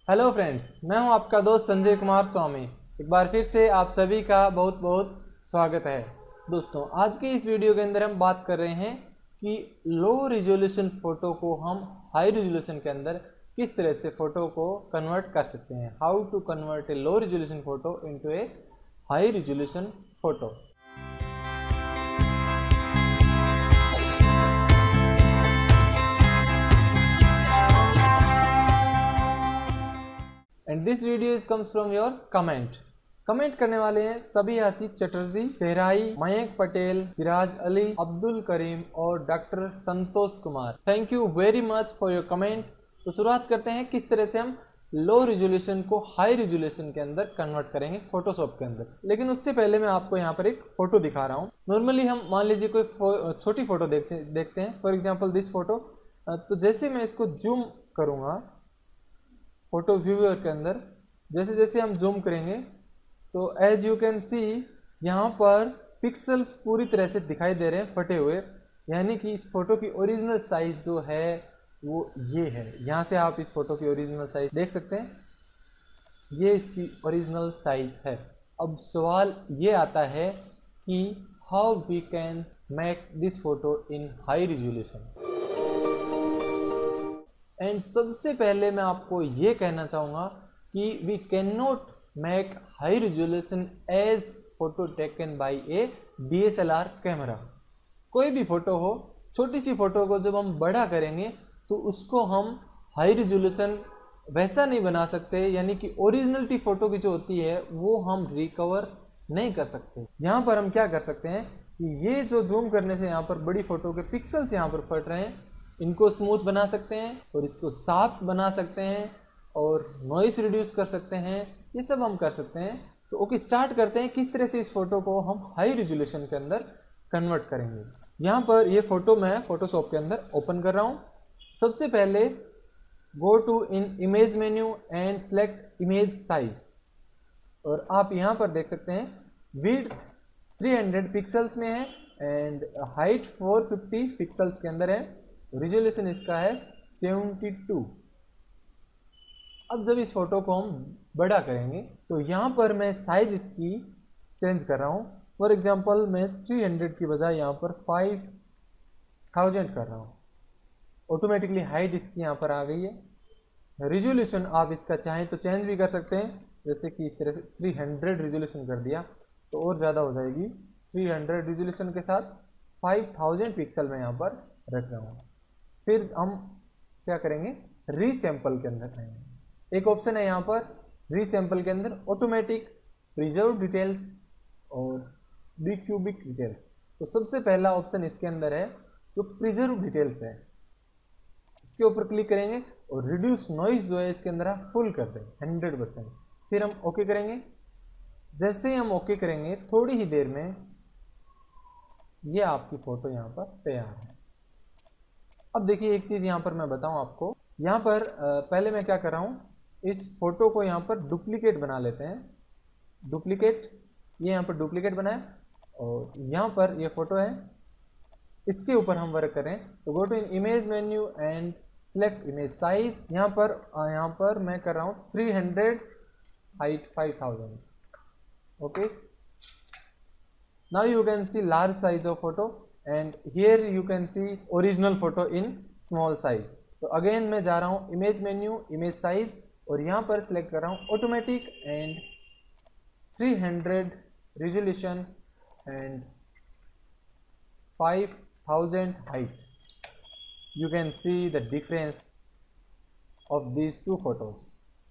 Hello friends, मैं हूं आपका दोस्त संजय कुमार स्वामी। एक बार फिर से आप सभी का बहुत बहुत स्वागत है। दोस्तों, आज के इस वीडियो के अंदर हम बात कर रहे हैं कि लो रिजोल्यूशन फ़ोटो को हम हाई रिजोल्यूशन के अंदर किस तरह से फ़ोटो को कन्वर्ट कर सकते हैं। How to convert a low resolution photo into a high resolution photo. And this video is comes from your comment करने वाले हैं सभी आशीष चटर्जी, सेहराई, मयंक पटेल, सिराज अली, अब्दुल करीम और doctor Santosh Kumar. Thank you very much for your comment. तो शुरुआत करते हैं किस तरह से हम लो रिजोल्यूशन को हाई रिजोल्यूशन के अंदर कन्वर्ट करेंगे फोटोशॉप के अंदर। लेकिन उससे पहले मैं आपको यहाँ पर एक फोटो दिखा रहा हूँ। नॉर्मली हम मान लीजिए कोई छोटी फोटो देखते हैं, फॉर एग्जाम्पल दिस फोटो। तो जैसे मैं इसको जूम करूँगा फोटो व्यूअर के अंदर, जैसे जैसे हम जूम करेंगे तो एज यू कैन सी यहाँ पर पिक्सल्स पूरी तरह से दिखाई दे रहे हैं फटे हुए। यानी कि इस फोटो की ओरिजिनल साइज जो है वो ये है। यहाँ से आप इस फोटो की ओरिजिनल साइज देख सकते हैं, ये इसकी ओरिजिनल साइज है। अब सवाल ये आता है कि how we can make this photo in high resolution. And सबसे पहले मैं आपको ये कहना चाहूँगा कि we can not make high resolution as photo taken by a DSLR camera. कोई भी फोटो हो, छोटी सी फोटो को जब हम बड़ा करेंगे तो उसको हम हाई रिजोल्यूशन वैसा नहीं बना सकते। यानी कि ओरिजिनलिटी फोटो की जो होती है वो हम रिकवर नहीं कर सकते। यहाँ पर हम क्या कर सकते हैं कि ये जो जूम करने से यहाँ पर बड़ी फोटो के पिक्सल्स यहाँ पर फट रहे हैं, इनको स्मूथ बना सकते हैं और इसको साफ बना सकते हैं और नॉइस रिड्यूस कर सकते हैं। ये सब हम कर सकते हैं। तो ओके, स्टार्ट करते हैं किस तरह से इस फोटो को हम हाई रिजोल्यूशन के अंदर कन्वर्ट करेंगे। यहाँ पर ये फोटो मैं फोटोशॉप के अंदर ओपन कर रहा हूँ। सबसे पहले go to in image menu and select image size. और आप यहाँ पर देख सकते हैं विड्थ 300 पिक्सल्स में है एंड हाइट 450 पिक्सल्स के अंदर है। रिजोल्यूशन इसका है 72। अब जब इस फोटो को हम बड़ा करेंगे तो यहाँ पर मैं साइज इसकी चेंज कर रहा हूँ। फॉर एग्जांपल मैं 300 की बजाय यहाँ पर 5000 कर रहा हूँ। ऑटोमेटिकली हाइट इसकी यहाँ पर आ गई है। रिजोल्यूशन आप इसका चाहें तो चेंज भी कर सकते हैं, जैसे कि इस तरह से 300 रिजोल्यूशन कर दिया तो और ज़्यादा हो जाएगी। 300 रिजोल्यूशन के साथ 5000 पिक्सल में यहाँ पर रख रहा हूँ। फिर हम क्या करेंगे, रीसैंपल के अंदर जाएंगे। एक ऑप्शन है यहाँ पर रीसैंपल के अंदर ऑटोमेटिक प्रिजर्व डिटेल्स और डीक्यूबिक डिटेल्स। तो सबसे पहला ऑप्शन इसके अंदर है जो प्रिजर्व डिटेल्स है, इसके ऊपर क्लिक करेंगे और रिड्यूस नॉइज जो है इसके अंदर आप फुल कर दें 100%। फिर हम ओके करेंगे। जैसे ही हम ओके करेंगे थोड़ी ही देर में ये आपकी फोटो यहाँ पर तैयार है। अब देखिए एक चीज़ यहाँ पर मैं बताऊँ आपको। यहाँ पर पहले मैं क्या कर रहा हूँ, इस फोटो को यहाँ पर डुप्लीकेट बना लेते हैं। डुप्लीकेट, ये यहाँ पर डुप्लीकेट बनाए और यहाँ पर ये फोटो है, इसके ऊपर हम वर्क करें तो go to in image menu and select image size. यहाँ पर मैं कर रहा हूँ 300, height 5000। Okay, now you can see large size of photo and here you can see original photo in small size. तो अगेन मैं जा रहा हूँ इमेज मेन्यू, इमेज साइज और यहाँ पर सिलेक्ट कर रहा हूँ automatic and 300 resolution and 5000 height. You can see the difference of these two photos.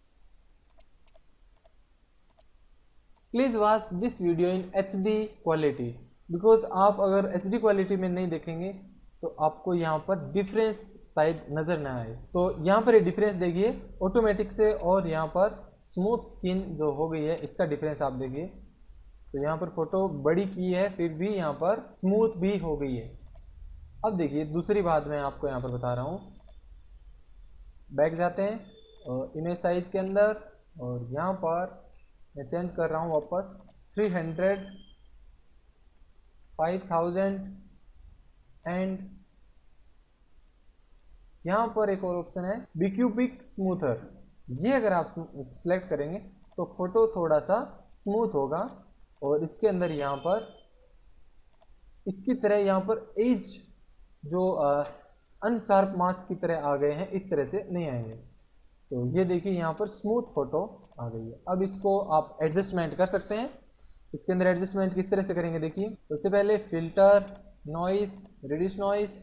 Please watch this video in HD quality, because आप अगर HD क्वालिटी में नहीं देखेंगे तो आपको यहाँ पर डिफरेंस शायद नज़र ना आए। तो यहाँ पर ये डिफरेंस देखिए ऑटोमेटिक से और यहाँ पर स्मूथ स्किन जो हो गई है इसका डिफरेंस आप देखिए। तो यहाँ पर फोटो बड़ी की है फिर भी यहाँ पर स्मूथ भी हो गई है। अब देखिए दूसरी बात मैं आपको यहाँ पर बता रहा हूँ। बैक जाते हैं और इमेज साइज के अंदर और यहाँ पर मैं चेंज कर रहा हूँ वापस 300, 5000 एंड यहाँ पर एक और ऑप्शन है बीक्यूबिक स्मूथर। ये अगर आप सिलेक्ट करेंगे तो फोटो थोड़ा सा स्मूथ होगा और इसके अंदर यहाँ पर इसकी तरह यहाँ पर एज जो अनशार्प मास्क की तरह आ गए हैं, इस तरह से नहीं आएंगे। तो ये देखिए यहाँ पर स्मूथ फोटो आ गई है। अब इसको आप एडजस्टमेंट कर सकते हैं। इसके अंदर एडजस्टमेंट किस तरह से करेंगे देखिए। तो सबसे पहले फिल्टर, नॉइस, रिड्यूस नॉइस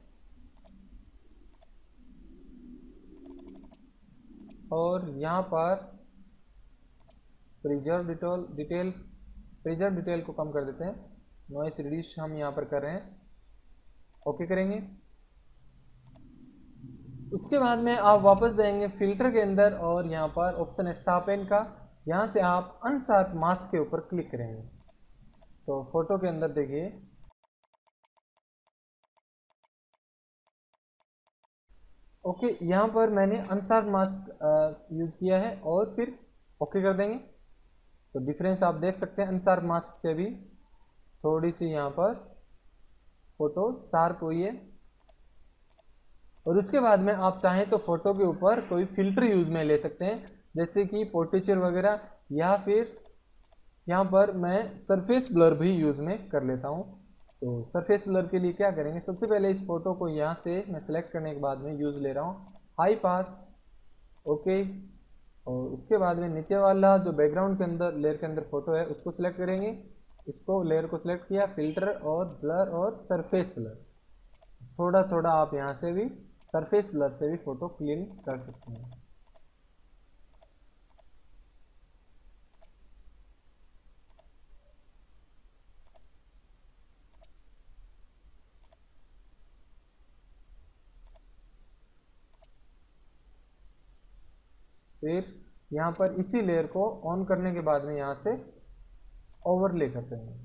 और यहाँ पर प्रिजर्व डिटेल को कम कर देते हैं। नॉइस रिड्यूस हम यहाँ पर कर रहे हैं, ओके करेंगे। उसके बाद में आप वापस जाएंगे फिल्टर के अंदर और यहाँ पर ऑप्शन है शार्पन का, यहाँ से आप अनशार्प मास्क के ऊपर क्लिक करेंगे। तो फोटो के अंदर देखिए ओके, यहाँ पर मैंने अनशार्प मास्क यूज किया है और फिर ओके कर देंगे। तो डिफरेंस आप देख सकते हैं, अनशार्प मास्क से भी थोड़ी सी यहाँ पर फोटो शार्प हुई है। और उसके बाद में आप चाहें तो फोटो के ऊपर कोई फिल्टर यूज में ले सकते हैं, जैसे कि पोर्ट्रेचर वगैरह, या फिर यहाँ पर मैं सरफेस ब्लर भी यूज में कर लेता हूँ। तो सरफेस ब्लर के लिए क्या करेंगे, सबसे पहले इस फोटो को यहाँ से मैं सेलेक्ट करने के बाद में यूज ले रहा हूँ हाई पास, ओके। और उसके बाद में नीचे वाला जो बैकग्राउंड के अंदर लेयर के अंदर फोटो है उसको सिलेक्ट करेंगे। इसको लेयर को सिलेक्ट किया, फिल्टर और ब्लर और सरफेस ब्लर, थोड़ा थोड़ा आप यहाँ से भी सरफेस ब्लर से भी फोटो क्लीन कर सकते हैं। फिर यहाँ पर इसी लेयर को ऑन करने के बाद में यहाँ से ओवरले करते हैं।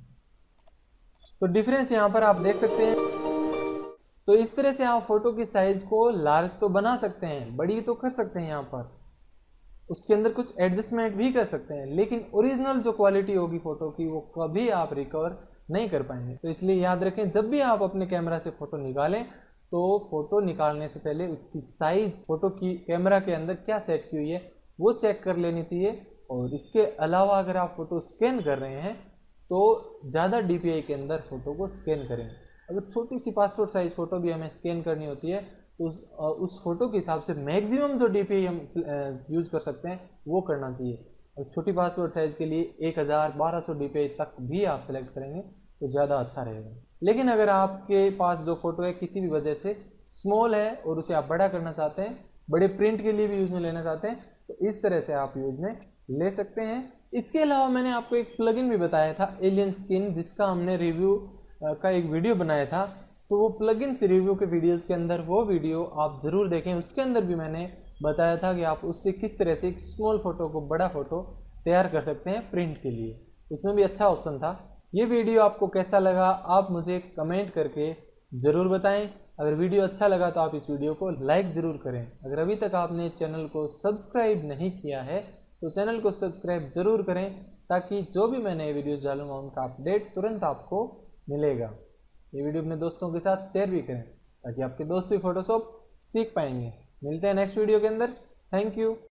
तो डिफरेंस यहाँ पर आप देख सकते हैं। तो इस तरह से आप फोटो की साइज को लार्ज तो बना सकते हैं, बड़ी तो कर सकते हैं, यहाँ पर उसके अंदर कुछ एडजस्टमेंट भी कर सकते हैं, लेकिन ओरिजिनल जो क्वालिटी होगी फोटो की वो कभी आप रिकवर नहीं कर पाएंगे। तो इसलिए याद रखें, जब भी आप अपने कैमरा से फोटो निकालें तो फोटो निकालने से पहले उसकी साइज, फोटो की कैमरा के अंदर क्या सेट की हुई है वो चेक कर लेनी चाहिए। और इसके अलावा अगर आप फोटो स्कैन कर रहे हैं तो ज़्यादा DPI के अंदर फोटो को स्कैन करें। अगर छोटी सी पासपोर्ट साइज फोटो भी हमें स्कैन करनी होती है तो उस फोटो के हिसाब से मैक्सिमम जो DPI हम यूज कर सकते हैं वो करना चाहिए। और छोटी पासपोर्ट साइज के लिए 1000-1200 DPI तक भी आप सेलेक्ट करेंगे तो ज़्यादा अच्छा रहेगा। लेकिन अगर आपके पास जो फोटो है किसी भी वजह से स्मॉल है और उसे आप बड़ा करना चाहते हैं, बड़े प्रिंट के लिए भी यूज में लेना चाहते हैं, तो इस तरह से आप यूज में ले सकते हैं। इसके अलावा मैंने आपको एक प्लगइन भी बताया था एलियन स्किन, जिसका हमने रिव्यू का एक वीडियो बनाया था। तो वो प्लगइन से रिव्यू के वीडियोस के अंदर वो वीडियो आप ज़रूर देखें। उसके अंदर भी मैंने बताया था कि आप उससे किस तरह से एक स्मॉल फोटो को बड़ा फोटो तैयार कर सकते हैं प्रिंट के लिए। उसमें भी अच्छा ऑप्शन था। ये वीडियो आपको कैसा लगा आप मुझे कमेंट करके ज़रूर बताएं। अगर वीडियो अच्छा लगा तो आप इस वीडियो को लाइक ज़रूर करें। अगर अभी तक आपने चैनल को सब्सक्राइब नहीं किया है तो चैनल को सब्सक्राइब ज़रूर करें, ताकि जो भी मैं नए वीडियोस डालूंगा उनका अपडेट तुरंत आपको मिलेगा। ये वीडियो अपने दोस्तों के साथ शेयर भी करें ताकि आपके दोस्त भी फोटोशॉप सीख पाएंगे। मिलते हैं नेक्स्ट वीडियो के अंदर। Thank you.